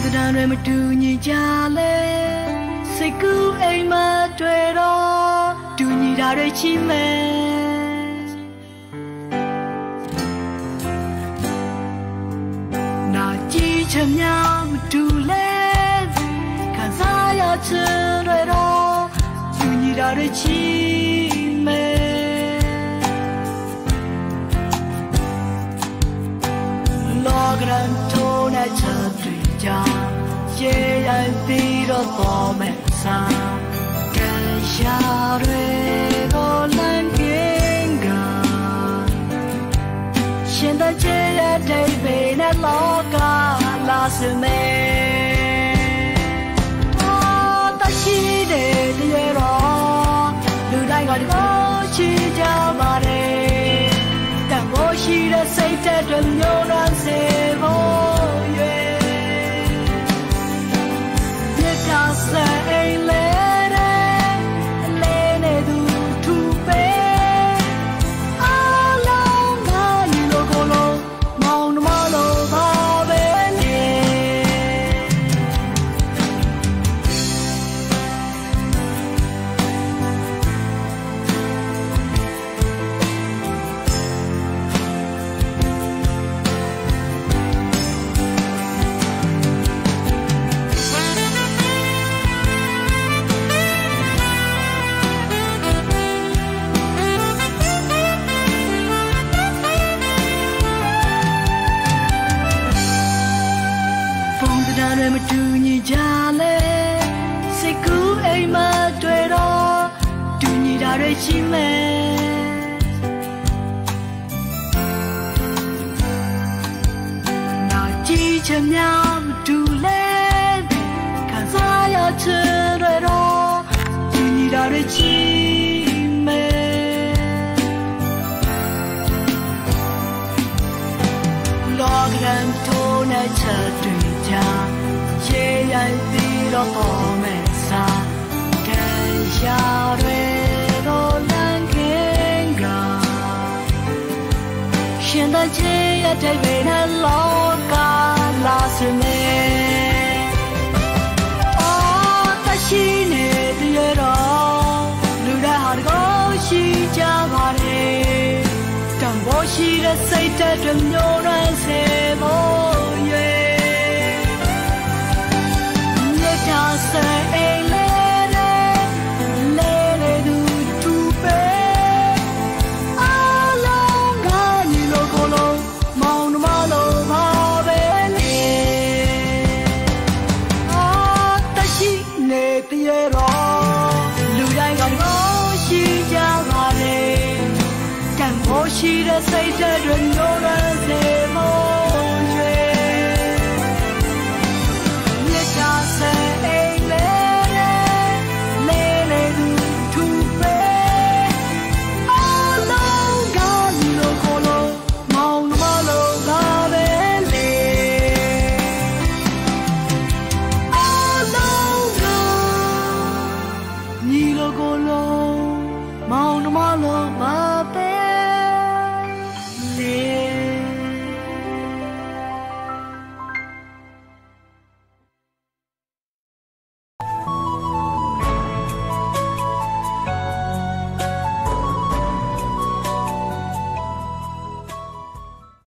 တံတွေမတူညီကြလဲစိတ်ကူးအိမ်မတွေ့တော့တူညီတာတွေချီမယ်နာကြည့်ချင်များမတူလဲခံစားရချင်တွေတော့တူညီတာတွေချီမယ်လောကရန်ထိုးနဲ့ချတွေ့ကြရေရိုက်ပြီးတော့ပေါ်မဲ့စားကံရှာတွေကိုလမ်းကင်းကရှင်တဲ့ချေရတဲ့ဘေးနဲ့လောကလာစမဲတရှိတဲ့ရေတော့လူတိုင်းကဒီကိုချီကြပါတယ်တန်ဖို့ရှိတဲ့စိတ်တဲ့မျိုးရမ်းစေဖို့မတူညီကြလဲစိတ်ကူးအိမ်မတွေ့တော့တူညီတာတွေရှိမယ်နာကြည့်ချင်များမတူလဲခံစားရချင်တွေတော့တူညီတာတွေရှိမယ်လောကရန်ထိုးနဲ့ချတွေ့ကြရေရိုက်ပြီးတော့ပေါ်မဲ့စားကံရှာတွေကိုလမ်းကင်းကရှင်တဲ့ချေရတဲ့ဘေးနဲ့လောကလာစမဲတရှိနေတဲ့တော့လူတိုင်းဟာကိုရှိကြပါတယ်တန်ဖို့ရှိတဲ့စိတ်တဲ့မျိုးရမ်းစေဖို့ရှိတဲ့စိတ်တွေမျိုးရမ်းစေဖို့ရွေမြတ်တာဆဲအိမ်လေးသူထူပဲအလုံးကညီလိုကိုလုံးမောင်နှမလုံးကပဲလေအလုံးကညီလိုကိုလုံးမောင်နှမလုံးပါ